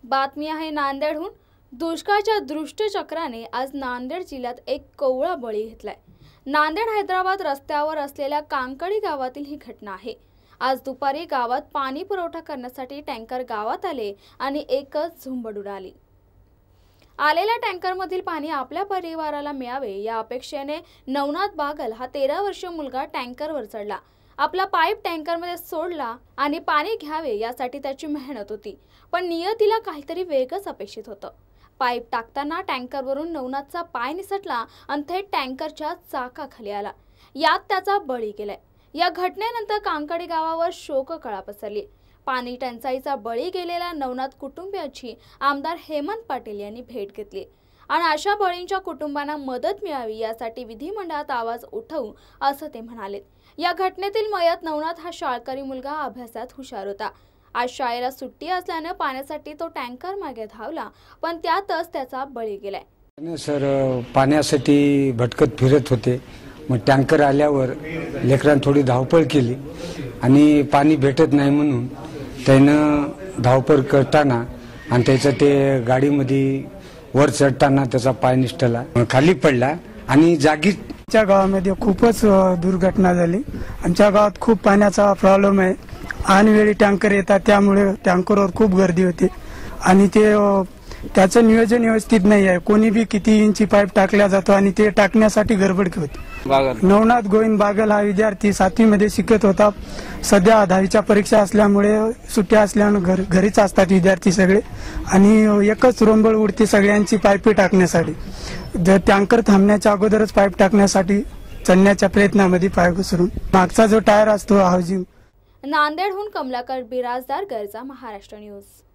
बातमी आहे नांदेडहून। दुष्काळाच्या दुष्टचक्राने आज नांदेड जिल्ह्यात एक कोवळा बळी घेतलाय। नांदेड हैदराबाद रस्त्यावर असलेल्या कांकडी गावातील ही घटना आहे। आज दुपारी गावात पाणी पुरवठा करण्यासाठी टँकर गावात आले आणि एकच झुंबड उडाली। आलेल्या टँकरमधील पाणी आपल्या परिवाराला मिळावे या अपेक्षेने नवनाथ बागल हा 13 वर्षीय मुलगा टँकरवर चढला। आपला पाईप टँकरमध्ये सोडला आणि पाणी घ्यावे यासाठी त्याची मेहनत होती, पण नियतीला काहीतरी वेगळंच अपेक्षित होतं। पाईप टाकताना टँकरवरून नवनाथचा पाय निसटला आणि थेट टँकरच्या चाकाखाली आला। यात त्याचा बळी गेलाय। या घटनेनंतर कांकडी गावावर शोककळा पसरली। पाणी टंचाईचा बळी गेलेल्या नवनाथ कुटुंबियाची आमदार हेमंत पाटील यांनी भेट घेतली आणि अशा बळींच्या कुटुंबांना मदत मिळावी यासाठी विधिमंडळात आवाज उठवू असं ते म्हणाले। या घटनेतील मयत नवनाथ हा शाळकरी मुलगा अभ्यासात हुशार होता। आज शाळेला सुट्टी असल्याने पाण्यासाठी तो टँकर मागे धावला, पण त्यातच त्याचा बळी गेलाय। सर पाण्यासाठी भटकत फिरत होते। मग टँकर आल्यावर लेकरांनी थोडी धावपळ केली आणि पाणी भेटत नाही म्हणून त्यानं धावपळ करताना आणि त्याचं ते गाडीमध्ये वर चढताना त्याचा पाय निसटला, खाली पडला आणि जागीच। आमच्या गावामध्ये खूपच दुर्घटना झाली। आमच्या गावात खूप पाण्याचा प्रॉब्लेम आहे। ऐनवेळी टँकर येतात, त्यामुळे टँकरवर खूप गर्दी होते आणि त्याचं नियोजन व्यवस्थित नाही आहे। कोणी बी किती इंची पाईप टाकला जातो आणि ते टाकण्यासाठी गडबड होते। नवनाथ गोविंद बागल हा विद्यार्थी 7वी मध्ये शिकत होता। सध्या 10वीच्या परीक्षा असल्यामुळे सुट्ट्या असल्याने घरीच असतात विद्यार्थी सगळे आणि एकच रोंबळ उडते सगळ्यांची पाईपी टाकण्यासाठी। जर टँकर थांबण्याच्या अगोदरच पाईप टाकण्यासाठी चढण्याच्या प्रयत्नामध्ये पाय घसरून मागचा जो टायर असतो हाऊसिंग। नांदेडहून कमलाकर बिराजदार, गरजा, महाराष्ट्र न्यूज।